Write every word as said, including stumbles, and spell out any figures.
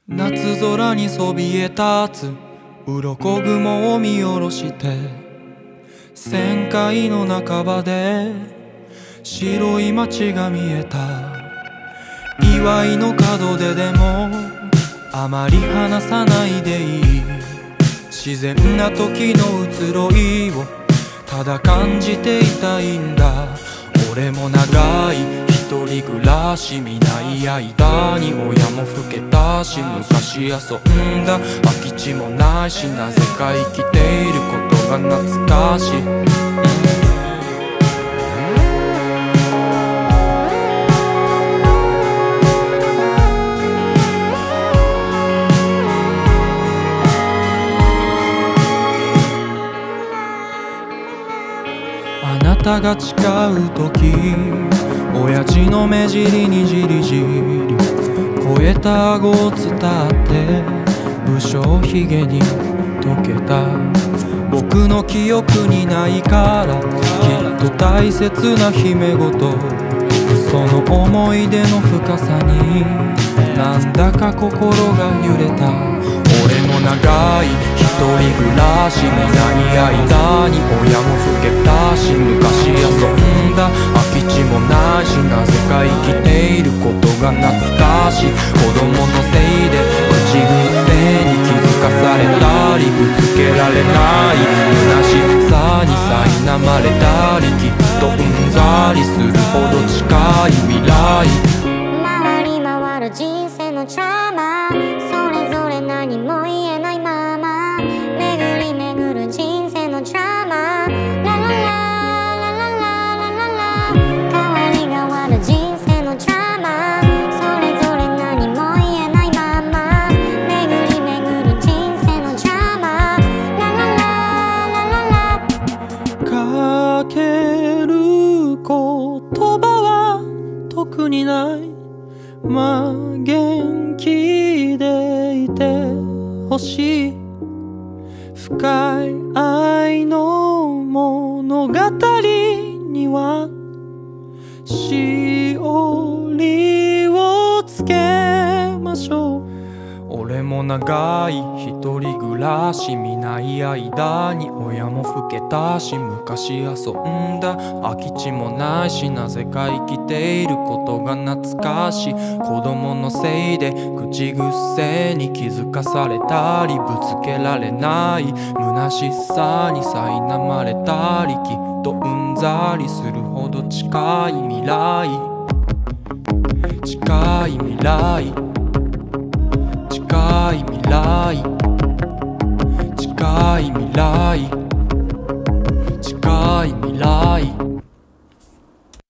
夏空にそびえ立つ鱗雲を見下ろして旋回の半ばで白い街が見えた。祝いの門出でもあまり話さないでいい。自然な時の移ろいをただ感じていたいんだ。俺も長い一人暮らし、見ない間に親も老けたし、昔遊んだ空き地もないし、なぜか生きていることが懐かしい、うんあなたが誓う時、親父の目尻にじりじり超えた顎を伝って武将髭に溶けた。僕の記憶にないからきっと大切な姫ごと、その思い出の深さになんだか心が揺れた。俺も長い一人暮らし、見ない間に親も老けたし、昔遊んだ空き地もないし、なぜか生きていることが懐かしい。子供のせいで口癖に気づかされたり、ぶつけられない虚しさに苛まれたり、きっとうんざりするほど近い未来。 回り回る人生のドラマ、それぞれ何も言えないまま巡り巡る人生のドラマ、ラララララララララ、変わり変わる人生のドラマ、それぞれ何も言えないまま巡り巡る人生のドラマ、ララララララ。 かける言葉は特にない、まあ元気でいてほしい。深い愛の物語にはしおりをつけましょう。俺も長い一人暮らし、見ない間に親も老けたし、昔遊んだ空き地もないし、なぜか生きていることが懐かしい。子供のせいで口癖に気づかされたり、ぶつけられない虚しさに苛まれたり、きっとうんざりするほど近い未来、近い未来、近い未来、近い未来、近い未来。